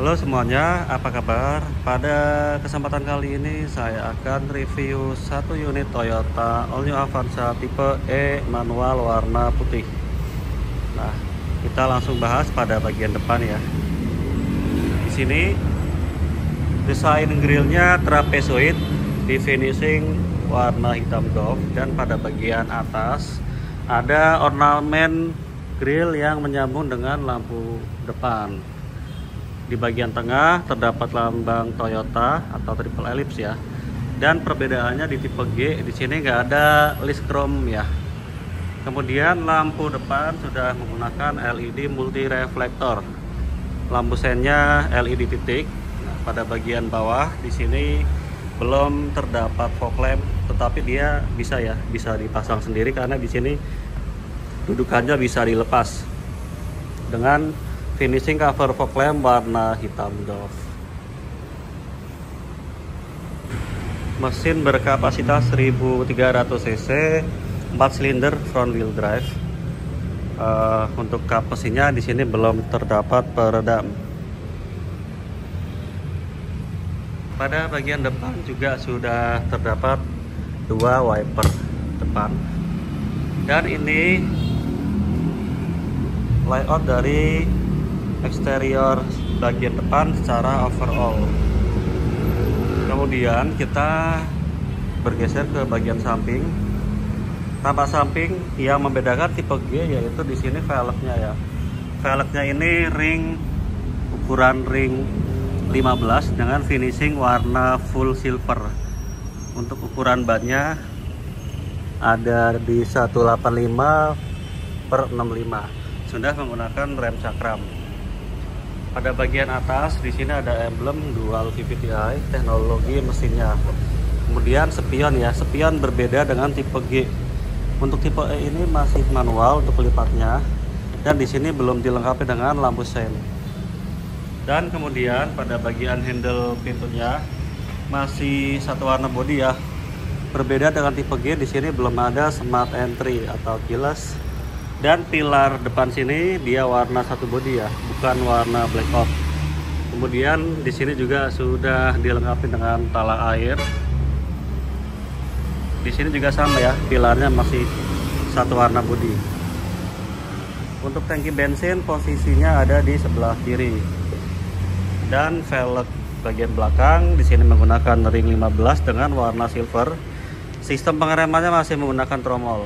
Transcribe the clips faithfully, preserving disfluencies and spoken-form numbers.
Halo semuanya, apa kabar? Pada kesempatan kali ini saya akan review satu unit Toyota All New Avanza tipe E manual warna putih. Nah, kita langsung bahas pada bagian depan ya. Di sini desain grillnya trapezoid di finishing warna hitam doff, dan pada bagian atas ada ornamen grill yang menyambung dengan lampu depan. Di bagian tengah terdapat lambang Toyota atau triple ellipse ya. Dan perbedaannya di tipe G, di sini nggak ada list chrome ya. Kemudian lampu depan sudah menggunakan L E D multi reflektor. Lampu sennya L E D titik. Nah, pada bagian bawah di sini belum terdapat fog lamp, tetapi dia bisa ya, bisa dipasang sendiri karena di sini dudukannya bisa dilepas dengan finishing cover fog lamp warna hitam doff. Mesin berkapasitas seribu tiga ratus cc, empat silinder front wheel drive. Uh, untuk kap mesinnya di sini belum terdapat peredam. Pada bagian depan juga sudah terdapat dua wiper depan. Dan ini layout dari eksterior bagian depan secara overall. Kemudian kita bergeser ke bagian samping. Tampak samping yang membedakan tipe G yaitu di sini velgnya ya. Velgnya ini ring ukuran ring lima belas dengan finishing warna full silver. Untuk ukuran bannya ada di seratus delapan puluh lima per enam puluh lima. Sudah menggunakan rem cakram. Pada bagian atas di sini ada emblem dual V V T i, teknologi mesinnya. Kemudian spion ya, spion berbeda dengan tipe G. Untuk tipe E ini masih manual untuk pelipatnya, dan di sini belum dilengkapi dengan lampu sen. Dan kemudian pada bagian handle pintunya masih satu warna bodi ya. Berbeda dengan tipe G, di sini belum ada smart entry atau keyless. Dan pilar depan sini dia warna satu bodi ya, bukan warna blackout. Kemudian di sini juga sudah dilengkapi dengan tala air. Di sini juga sama ya, pilarnya masih satu warna bodi. Untuk tangki bensin posisinya ada di sebelah kiri. Dan velg bagian belakang di sini menggunakan ring lima belas dengan warna silver. Sistem pengeremannya masih menggunakan tromol.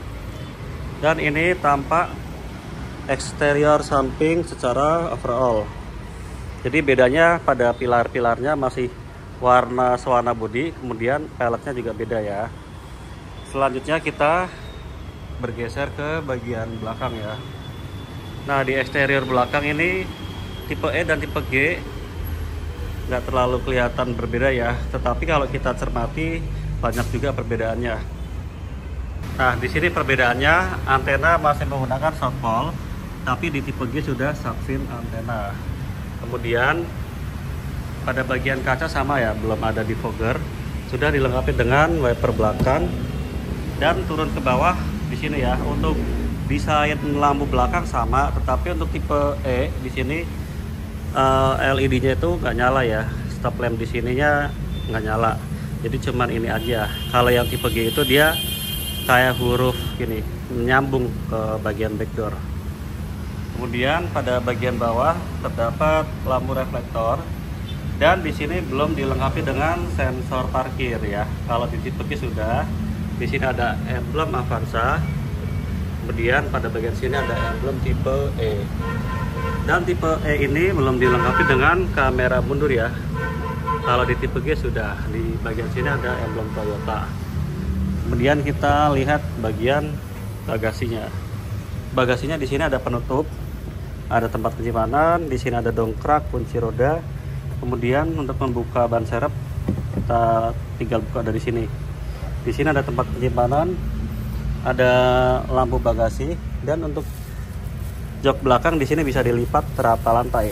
Dan ini tampak eksterior samping secara overall. Jadi bedanya pada pilar-pilarnya masih warna sewarna bodi, kemudian velgnya juga beda ya. Selanjutnya kita bergeser ke bagian belakang ya. Nah, di eksterior belakang ini tipe E dan tipe G nggak terlalu kelihatan berbeda ya, tetapi kalau kita cermati banyak juga perbedaannya. Nah, di sini perbedaannya antena masih menggunakan South Pole, tapi di tipe G sudah shark fin antena. Kemudian pada bagian kaca sama ya, belum ada defogger. Sudah dilengkapi dengan wiper belakang. Dan turun ke bawah di sini ya, untuk desain lampu belakang sama, tetapi untuk tipe E di sini uh, L E D-nya itu nggak nyala ya. Stop lamp di sininya nggak nyala. Jadi cuman ini aja. Kalau yang tipe G itu dia kayak huruf gini, menyambung ke bagian backdoor. Kemudian pada bagian bawah terdapat lampu reflektor, dan di sini belum dilengkapi dengan sensor parkir ya. Kalau di tipe G sudah. Di sini ada emblem Avanza. Kemudian pada bagian sini ada emblem tipe E. Dan tipe E ini belum dilengkapi dengan kamera mundur ya. Kalau di tipe G sudah. Di bagian sini ada emblem Toyota. Kemudian kita lihat bagian bagasinya. Bagasinya di sini ada penutup, ada tempat penyimpanan, di sini ada dongkrak, kunci roda. Kemudian untuk membuka ban serep kita tinggal buka dari sini. Di sini ada tempat penyimpanan, ada lampu bagasi, dan untuk jok belakang di sini bisa dilipat terata lantai.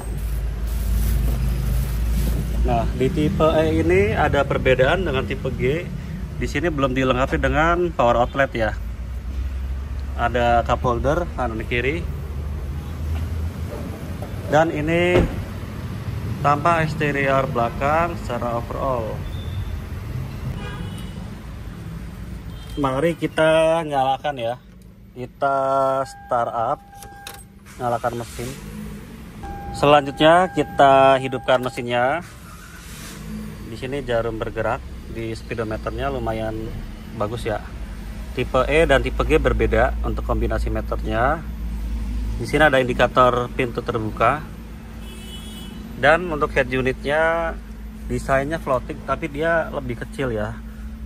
Nah, di tipe E ini ada perbedaan dengan tipe G. Di sini belum dilengkapi dengan power outlet ya. Ada cup holder kanan kiri. Dan ini tampak eksterior belakang secara overall. Mari kita nyalakan ya. Kita start up, nyalakan mesin. Selanjutnya kita hidupkan mesinnya. Di sini jarum bergerak, di speedometernya lumayan bagus ya. Tipe E dan tipe G berbeda untuk kombinasi meternya. Di sini ada indikator pintu terbuka. Dan untuk head unitnya desainnya floating, tapi dia lebih kecil ya.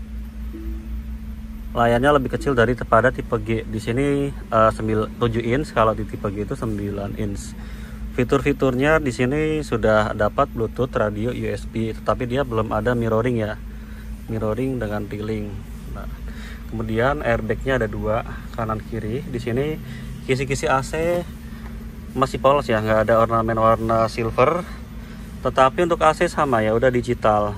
Layarnya lebih kecil dari pada tipe G. Di sini uh, tujuh inch, kalau di tipe G itu sembilan inch. Fitur-fiturnya di sini sudah dapat Bluetooth, radio, U S B, tetapi dia belum ada mirroring ya. Mirroring dengan tiling. Nah, kemudian airbagnya ada dua, kanan kiri. Di sini kisi-kisi A C masih polos ya, nggak ada ornamen warna silver. Tetapi untuk A C sama ya, udah digital.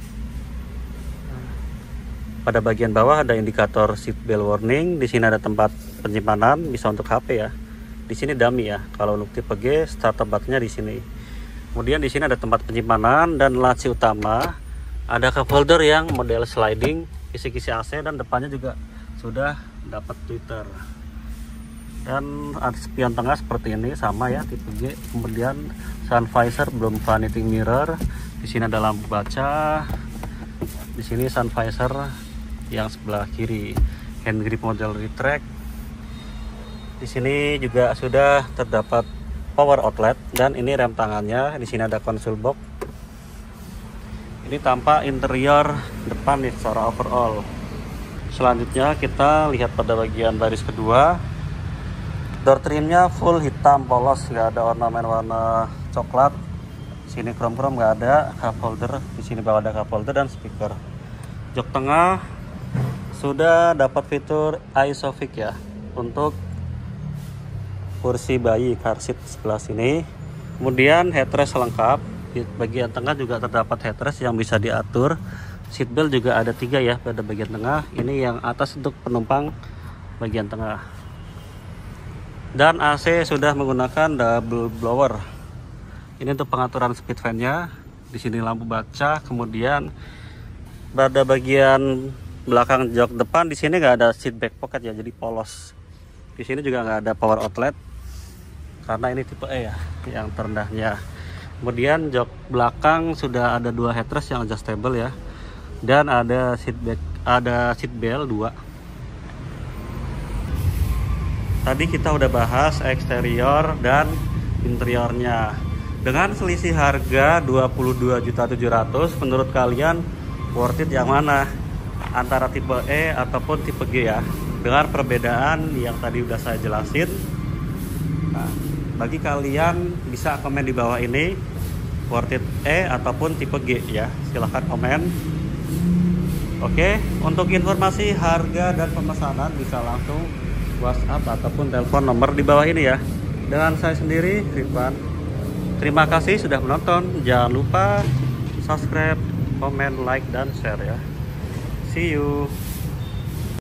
Pada bagian bawah ada indikator seat belt warning. Di sini ada tempat penyimpanan, bisa untuk H P ya. Di sini dummy ya. Kalau untuk tipe G, starter buttonnya di sini. Kemudian di sini ada tempat penyimpanan dan laci utama. Ada cup holder yang model sliding, kisi-kisi A C, dan depannya juga sudah dapat tweeter. Dan ada spion tengah seperti ini, sama ya tipe G. Kemudian sun visor belum vanity mirror. Di sini ada lampu baca. Di sini sun visor yang sebelah kiri, hand grip model retract. Di sini juga sudah terdapat power outlet dan ini rem tangannya. Di sini ada console box. Ini tampak interior depan nih secara overall. Selanjutnya kita lihat pada bagian baris kedua. Door trimnya full hitam polos, nggak ada ornamen warna coklat. Sini krom-krom nggak ada. Cup holder di sini bawah ada cup holder dan speaker. Jok tengah sudah dapat fitur Isofix ya untuk kursi bayi car seat sebelah sini. Kemudian headrest lengkap. Di bagian tengah juga terdapat headrest yang bisa diatur. Seatbelt juga ada tiga ya pada bagian tengah. Ini yang atas untuk penumpang bagian tengah. Dan A C sudah menggunakan double blower. Ini untuk pengaturan speed fan-nya. Di sini lampu baca. Kemudian pada bagian belakang jok depan di sini nggak ada seat back pocket ya, jadi polos. Di sini juga nggak ada power outlet karena ini tipe E ya, yang terendahnya. Kemudian jok belakang sudah ada dua headrest yang adjustable ya, dan ada seat back, ada seat belt dua. Tadi kita udah bahas eksterior dan interiornya. Dengan selisih harga dua puluh dua juta tujuh ratus ribu, menurut kalian worth it yang mana? Antara tipe E ataupun tipe G ya, dengan perbedaan yang tadi udah saya jelasin. Nah, bagi kalian bisa komen di bawah ini worth it E ataupun tipe G ya, silahkan komen. Oke, untuk informasi harga dan pemesanan bisa langsung WhatsApp ataupun telepon nomor di bawah ini ya. Dengan saya sendiri, Ridwan. Terima kasih sudah menonton. Jangan lupa subscribe, komen, like, dan share ya. See you.